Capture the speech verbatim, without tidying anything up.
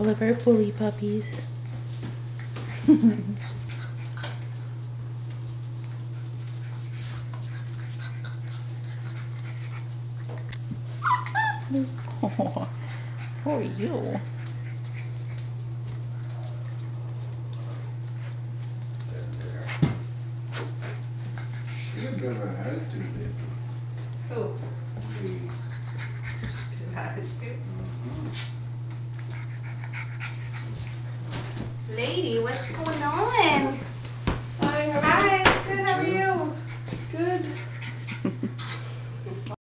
all of our bully puppies. Oh, poor you. You've never had to, did you? So, The, had to. uh-huh. Lady, what's going on?